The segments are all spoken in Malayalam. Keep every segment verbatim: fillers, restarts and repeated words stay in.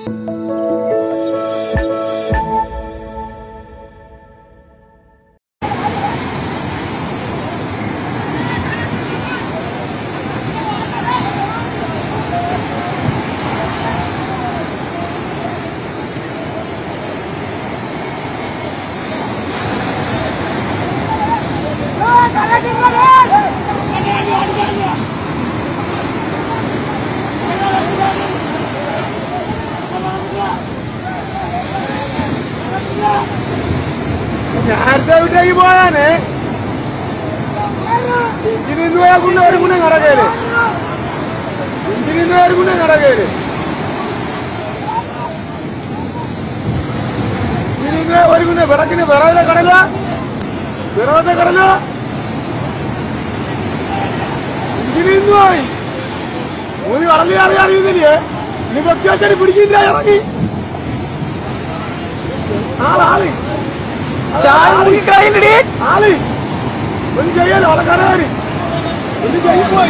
നേരത്തെ വിട്ടേക്ക് പോയാനെ ഇഞ്ചിനിന്ന് പോയാൽ ഒരു ഗുണം കടകേല് ഇഞ്ചിനിന്ന് ഒരു ഗുണം കടകേല് ഇഞ്ചിനിന്ന് ഒരു ഗുണം വിറക്കിന് വിറവിലെ കടല വിറവത്തെ കടല ഇഞ്ചിനിന്ന് പോയി മൂന്ന് കടലി അറിയാൻ അറിയുന്നില്ലേ ഇനി വ്യക്തിവെച്ചാൽ പിടിക്കില്ല ഇറങ്ങി ആളാളി ആളി ഒന്ന് ചെയ്യാലോ അവിടെ കടകാരി ഒന്ന് ചെയ്യുമ്പോ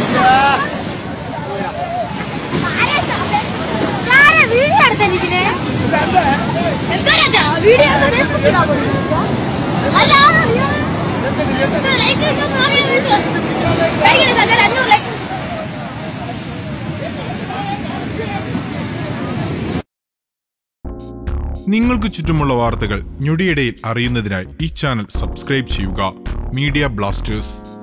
നിങ്ങൾക്ക് ചുറ്റുമുള്ള വാർത്തകൾ ഞൊടിയിടയിൽ അറിയുന്നതിനായി ഈ ചാനൽ സബ്സ്ക്രൈബ് ചെയ്യുക. Media Blasters.